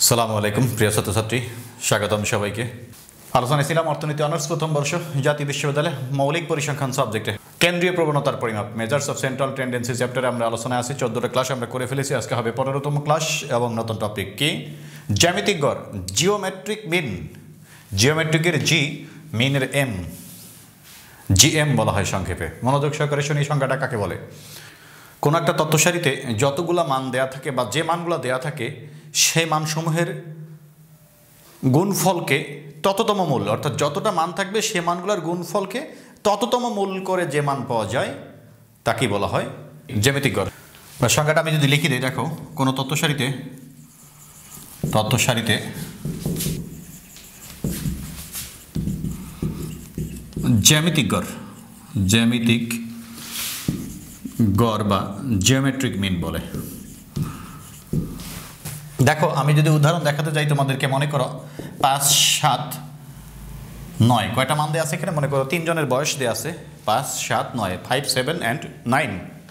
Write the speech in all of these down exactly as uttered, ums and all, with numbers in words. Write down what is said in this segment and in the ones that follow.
সালামু আলাইকুম প্রিয় ছাত্রছাত্রী, স্বাগতম সবাইকে। আলোচনায় ছিলাম অর্থনীতি অনার্স প্রথম বর্ষ জাতীয় বিশ্ববিদ্যালয় মৌলিক পরিসংখ্যান সাবজেক্টে কেন্দ্রীয় প্রবণতার পরিমাপ মেজার্স অফ সেন্ট্রাল টেন্ডেন্সি চ্যাপ্টারে আমরা আলোচনায় আছি। চোদ্দোটা ক্লাস আমরা করে ফেলেছি, আজকে হবে পনেরোতম ক্লাস এবং নতুন টপিক কি জ্যামিতিক গড়, জিওমেট্রিক মিন। জিওমেট্রিকের জি, মিনের এম, জিএম বলা হয় সংক্ষেপে। মনোযোগ সহকারে শুনি সংখ্যাটা কাকে বলে। কোনো একটা তথ্যসারিতে যতগুলা মান দেয়া থাকে বা যে মানগুলো দেয়া থাকে সেই মানসমূহের গুণফলকে তততম মূল, অর্থাৎ যতটা মান থাকবে সে মানগুলোর গুণফলকে তততম মূল করে যে মান পাওয়া যায় তাকেই বলা হয় জ্যামিতিক গড়। সংখ্যাটা আমি যদি লিখি দিই, দেখো কোনো তথ্যসারিতে তথ্যসারিতে জ্যামিতিক গড় জ্যামিতিক গড় বা জিওমেট্রিক মিন বলে। দেখো আমি যদি উদাহরণ দেখাতে যাই তোমাদেরকে, মনে করো পাঁচ সাত নয়, কয়টা মান দেওয়া আছে এখানে? মনে করো তিনজনের বয়স দেওয়া আছে পাঁচ সাত নয়, ফাইভ সেভেন অ্যান্ড নাইন।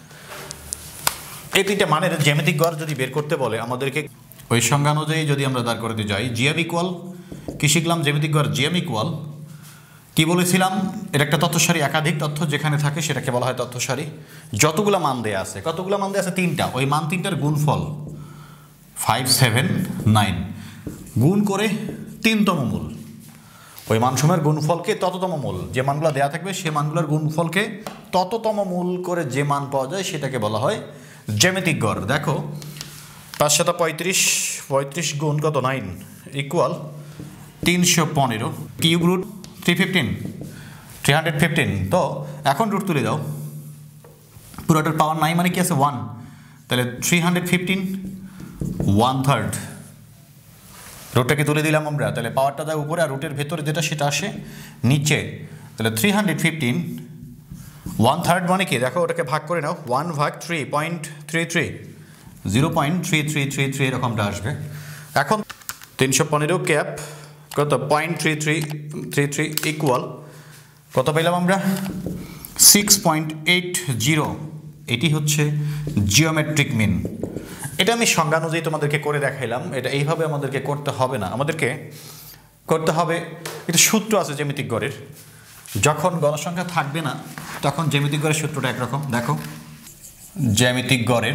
এই তিনটে মানের জ্যামিতিক গড় যদি বের করতে বলে আমাদেরকে ওই সংজ্ঞা অনুযায়ী যদি আমরা দাঁড় করতে যাই, জিএম ইকুয়াল কি শিখলাম? জ্যামিতিক গড় জিএম ইকুয়াল কি বলেছিলাম? এর একটা তথ্যসারি, একাধিক তথ্য যেখানে থাকে সেটাকে বলা হয় তথ্যসারি। যতগুলো মান দেওয়া আছে, কতগুলো মান দেওয়া আছে? তিনটা। ওই মান তিনটার গুণফল ফাইভ সেভেন নাইন গুণ করে তিনতম মূল, ওই মানসমূহের গুণফলকে তততম মূল, যে মানগুলো দেওয়া থাকবে সে মানগুলোর গুণফলকে তততম মূল করে যে মান পাওয়া যায় সেটাকে বলা হয় জ্যামিতিক গড়। দেখো পাঁচ শত পঁয়ত্রিশ পঁয়ত্রিশ গুণ কত? নাইন ইকুয়াল তিনশো পনেরো, cube root three fifteen three hundred fifteen. তো এখন রুট তুলে দাও, পুরোটার পাওয়ার নাই মানে কি আছে? ওয়ান। তাহলে three hundred fifteen one third, রুটটাকে তুলে দিলাম আমরা, তাহলে পাওয়ারটা যায় উপরে আর রুটের ভেতরে যেটা সেটা আসে নিচে। তাহলে three hundred fifteen one third মানে কি? দেখো ওটাকে ভাগ করে নাও, ওয়ান ভাগ three point three three zero point three three three three এরকমটা আসবে। এখন তিনশো পনেরো ক্যাপ কত? Point three three three three equal কত পেলাম আমরা? Six point eight zero. এটি হচ্ছে জিওমেট্রিক মিন। এটা আমি সংজ্ঞা অনুযায়ী তোমাদেরকে করে দেখাইলাম। এটা এইভাবে আমাদেরকে করতে হবে না, আমাদেরকে করতে হবে, এটা সূত্র আছে জ্যামিতিক গড়ের। যখন গণসংখ্যা থাকবে না তখন জ্যামিতিক গড়ের সূত্রটা একরকম। দেখো জ্যামিতিক গড়ের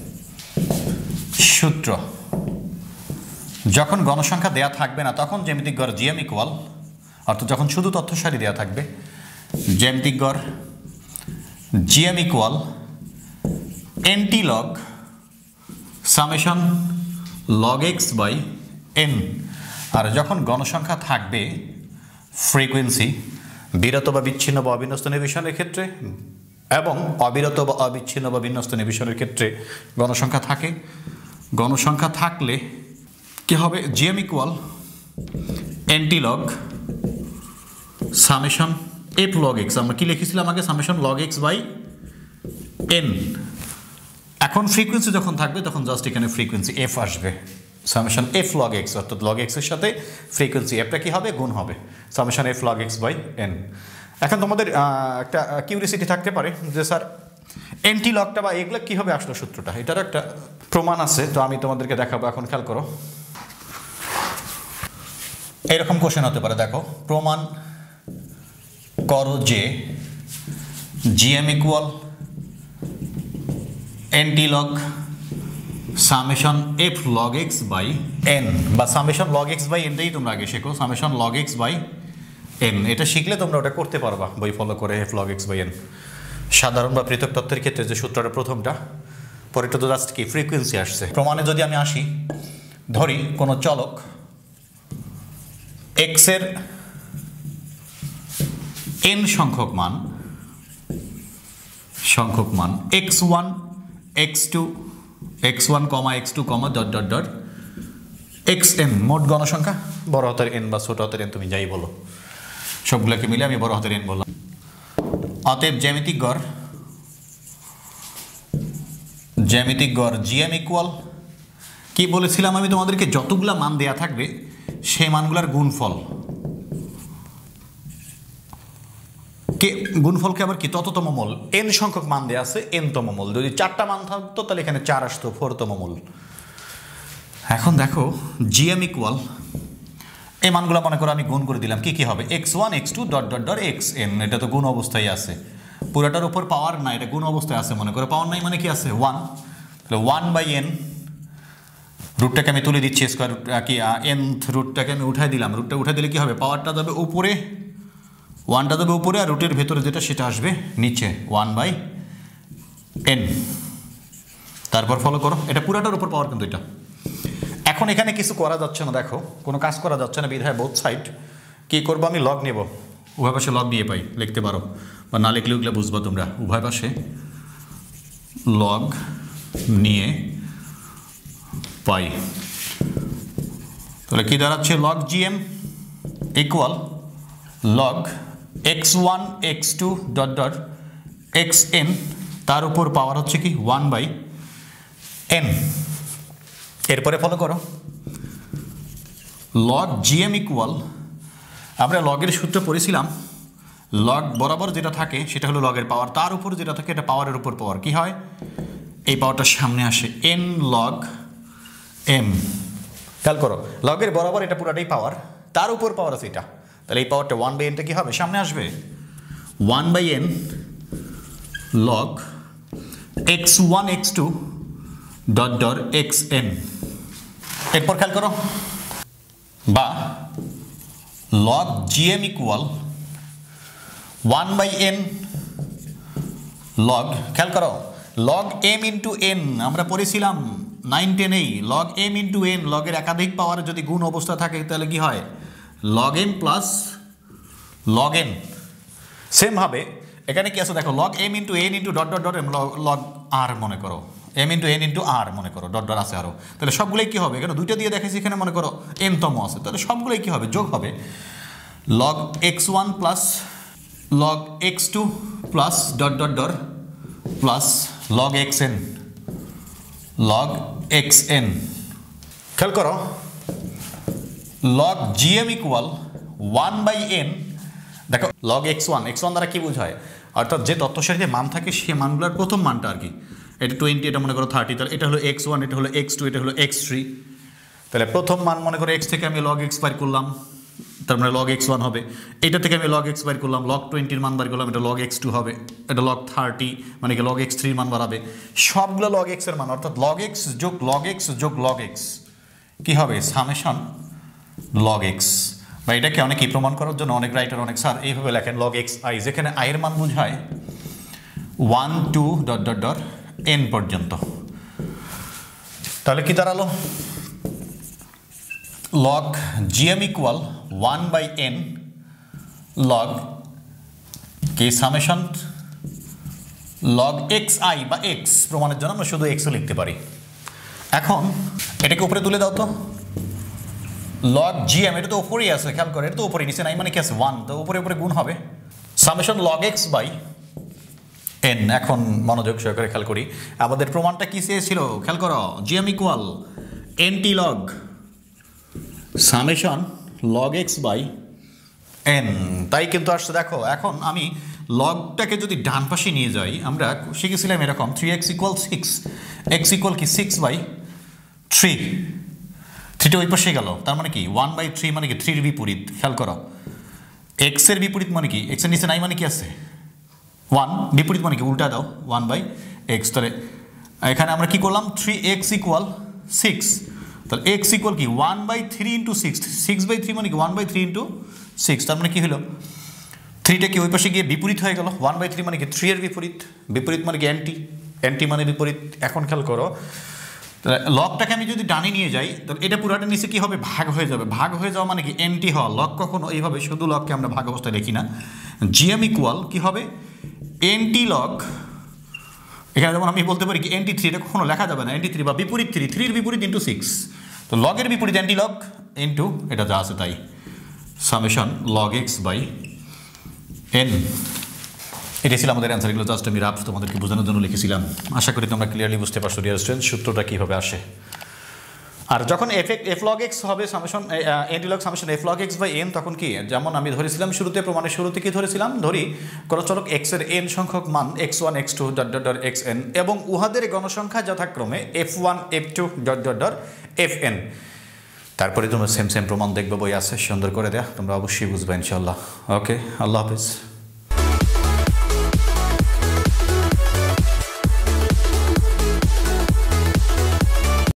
সূত্র, যখন গণসংখ্যা দেয়া থাকবে না তখন জ্যামিতিক গড় জিএম ইকুয়াল, অর্থাৎ যখন শুধু তথ্যসারি দেয়া থাকবে জ্যামিতিক গড় G M equal anti log summation log X by N. আর যখন গণসংখ্যা থাকবে ফ্রিকোয়েন্সি বিরত বা বিচ্ছিন্ন বা অবিন্যস্ত নির্বিসনের ক্ষেত্রে এবং অবিরত বা অবিচ্ছিন্ন বা বিন্যস্ত নির্বিসনের ক্ষেত্রে গণসংখ্যা থাকে, গণসংখ্যা থাকলে কি হবে? G M equal anti log summation F log X. আমরা কি লিখেছিলাম আগে? Summation log X by N. এখন ফ্রিকোয়েন্সি যখন থাকবে তখন জাস্ট এখানে ফ্রিকোয়েন্সি এফ আসবে, সামেশন এফ লগ এক্স, অর্থাৎ লগ এক্সের সাথে ফ্রিকোয়েন্সি এফটা কি হবে? গুণ হবে, summation F log X by N. এখন তোমাদের একটা কিউরিসিটি থাকতে পারে যে স্যার এনটি লগটা বা এগুলো কীভাবে আসলো সূত্রটা, এটার একটা প্রমাণ আছে, তো আমি তোমাদেরকে দেখাবো। এখন খেয়াল করো, এরকম কোশ্চেন হতে পারে। দেখো প্রমাণ করো যে G M equal anti log summation F log X by N, বা সামেশন লগ এক্স বাই এনটাই তোমরা আগে শেখো, summation log X by N. এটা শিখলে তোমরা ওটা করতে পারবা বই ফলো করে, F log X by N. সাধারণ বা পৃথক তত্ত্বের ক্ষেত্রে যে সূত্রটা প্রথমটা, পরেরটা তো জাস্ট কি ফ্রিকোয়েন্সি আসছে। প্রমাণে যদি আমি আসি, ধরি কোনো চলক এক্স এর এন সংখ্যক মান সংখ্যক মান X one X two X one comma X two comma dot dot dot X N, মোট গণসংখ্যা বড় হাতের এন বা ছোট হাতের এন, তুমি যাই বলো, সবগুলোকে মিলে আমি বড় হাতের এন বললাম। অতএব জ্যামিতিক গড় জ্যামিতিক গড় জিএম ইকুয়াল কি বলেছিলাম আমি তোমাদেরকে? যতগুলা মান দেয়া থাকবে সেই মানগুলার গুণফল কে গুণফলকে আবার কি তততম মূল, এন সংখ্যক মান দেওয়া আছে এনতম মূল। যদি চারটা মান থাকতো তাহলে এখানে চার আসতো, ফোরতম মূল। এখন দেখো জিএম ইকুয়াল এই মানগুলো মনে করো আমি গুণ করে দিলাম, কি কি হবে X one X two dot dot dot X N, এটা তো গুণ অবস্থায় আছে, পুরোটার উপর পাওয়ার না, এটা গুণ অবস্থায় আছে, মনে করো পাওয়ার নাই মানে কি আছে ওয়ান, তাহলে ওয়ান বাই এন, রুটটাকে আমি তুলে দিচ্ছি স্কোয়ার রুট কি এনথ রুটটাকে আমি উঠাই দিলাম, রুটটা উঠাই দিলে কি হবে পাওয়ারটা যাবে উপরে, ওয়ানটা যাবে উপরে আর রুটের ভেতরে যেটা সেটা আসবে নিচে, ওয়ান বাই এন। তারপর ফলো করো, এটা পুরাটার উপর পাওয়ার কিন্তু এটা। এখন এখানে কিছু করা যাচ্ছে না, দেখো কোনো কাজ করা যাচ্ছে না, বিধায় বোথ সাইড কী করবো আমি লগ নেব, উভয় পাশে লগ নিয়ে পাই লিখতে পারো, বা না লিখলে ওগুলো বুঝবো তোমরা, উভয় পাশে লগ নিয়ে পাই, তাহলে কী দাঁড়াচ্ছে log G M equal log X one X two dot dot X N, তার উপর পাওয়ার হচ্ছে কি ওয়ান বাই এন। এরপরে ফলো করো লগ জিএম ইকুয়াল, আমরা লগের সূত্র পড়েছিলাম, লগ বরাবর যেটা থাকে সেটা হলো লগের পাওয়ার, তার উপর যেটা থাকে এটা পাওয়ারের উপর পাওয়ার, কি হয় এই পাওয়ারটা সামনে আসে এন লগ এম। খেয়াল করো লগের বরাবর এটা পুরাটাই পাওয়ার, তার উপর পাওয়ার আছে এটা, তাহলে এই পাওয়ারটা ওয়ান বাই এনটা কী হবে সামনে আসবে one by N log X one X two dot dot X N. এরপর খেয়াল করো বা log G M equal one by N log, খেয়াল করো লগ এম ইন্টু এন আমরা পড়েছিলাম নাইন টেনেই, লগ এম ইন্টু এন, লগের একাধিক পাওয়ার যদি গুণ অবস্থা থাকে তাহলে কি হয় log M plus log N. সেমভাবে এখানে কি আছে দেখো log M into N into dot dot dot M log আর মনে করো, এম ইন্টু এন ইন্টু আর মনে করো ডট ডট আছে আরও, তাহলে সবগুলোই কী হবে, এখানে দুইটা দিয়ে দেখেছি এখানে মনে করো এন তম আছে, তাহলে সবগুলোই কী হবে যোগ হবে log X one plus log X two plus dot dot dot plus log X N log X N. খেয়াল করো log G M equal one by N, দেখো log X one X one দ্বারা কী বোঝায়, অর্থাৎ যে তথ্য সারিতে মান থাকে সে মানগুলোর প্রথম মানটা আর কি, এটা টোয়েন্টি, এটা মনে করো থার্টি, তাহলে এটা হলো এক্স ওয়ান, এটা হলো এক্স টু, এটা হলো এক্স থ্রি, তাহলে প্রথম মান মনে করো এক্স থেকে আমি লগ এক্স বাইর করলাম, তার মানে লগ এক্স ওয়ান হবে, এটা থেকে আমি লগ এক্স বাইর করলাম, লগ টোয়েন্টির মান বাইর করলাম, এটা লগ এক্স টু হবে, এটা লগ থার্টি মানে কি লগ এক্স থ্রির মান বাড়াবে, সবগুলো লগ এক্সের মান, অর্থাৎ লগ এক্স যোগ লগ এক্স যোগ লগ এক্স কী হবে সামেশন লগ এক্স। বা এটাকে অনেকেই প্রমাণ করার জন্য অনেক রাইটার অনেক স্যার এইভাবে লেখেন লগ এক্স আই, যেখানে আয়ের মান বোঝায় one two dot dot dot N পর্যন্ত। তাহলে কি দাঁড়ালো log G M equal one by N log কি সামেশন লগ এক্স আই বা এক্স, প্রমাণের জন্য আমরা শুধু এক্সও লিখতে পারি। এখন এটাকে উপরে তুলে দাও তো, লগ জিএম এটা তো উপরেই আছে, খেয়াল করে এটা তো উপরে, নিচে নাই মানে কি আছে ওয়ান, তো উপরে উপরে গুণ হবে summation log X by N. এখন মনোযোগ সহকারে খেয়াল করি আমাদের প্রমাণটা কি চেয়েছিল, খেয়াল করো G M equal anti log summation log X by N, তাই কিন্তু আসছে। দেখো এখন আমি লগটাকে যদি ডান পাশে নিয়ে যাই, আমরা শিখেছিলাম এরকম three X equal six, X equal কি সিক্স বাই থ্রি, থ্রিটা ওই পাশে গেল, তার মানে কি ওয়ান বাই থ্রি মানে কি থ্রির বিপরীত, খেয়াল করো এক্সের বিপরীত মানে কি এক্সের নিচে নাই মানে কি আছে ওয়ান, বিপরীত মানে কি উল্টা দাও ওয়ান বাই এক্স, তাহলে এখানে আমরা কি করলাম থ্রি এক্স ইকুয়াল সিক্স, তাহলে এক্স ইকুয়াল কি one by three into six, six by three মানে কি one by three into six, তার মানে কি হলো থ্রিটা কি ওই পাশে গিয়ে বিপরীত হয়ে গেল, ওয়ান বাই থ্রি মানে কি থ্রি এর বিপরীত, বিপরীত মানে কি অ্যান্টি, অ্যান্টি মানে বিপরীত। এখন খেয়াল করো লগটাকে আমি যদি ডানে নিয়ে যাই তাহলে এটা পুরাটা নিচে কি হবে ভাগ হয়ে যাবে, ভাগ হয়ে যাওয়া মানে কি এনটি হওয়া, লগ কখনো এইভাবে শুধু লগকে আমরা ভাগ অবস্থায় লিখি না, জিএম ইকুয়াল কি হবে এনটি লগ, এখানে যেমন আমি বলতে পারি কি এনটি থ্রি, এটা কখনো লেখা যাবে না এনটি থ্রি বা বিপরীত থ্রি, থ্রির বিপরীত ইন্টু সিক্স, তো লগের বিপরীত এনটি লগ ইন্টু এটা যা আছে তাই summation log X by N. এটাই ছিল আমাদের অ্যান্সার, এগুলো জাস্ট আমি রাফ তোমাদেরকে বোঝানোর জন্য লিখেছিলাম। আশা করি তোমরা ক্লিয়ারলি বুঝতে পারছো ডিয়ার স্টুডেন্টস সূত্রটা কীভাবে আসে। আর যখন এফ এফ লগ এক্স হবে summation N log summation F log X by N, তখন কি, যেমন আমি ধরেছিলাম শুরুতে, প্রমাণের শুরুতে কি ধরেছিলাম, ধরি কোনো চলক এক্স এর এন সংখ্যক মান X one X two dot dot dot X N এবং উহাদের গণসংখ্যা যথাক্রমে F one F two dot dot dot F N. তারপরে তোমরা সেম সেম প্রমাণ দেখবে, বই আছে সুন্দর করে দেয়া, তোমরা অবশ্যই বুঝবে ইনশাআল্লাহ। ওকে, আল্লাহ হাফিজ।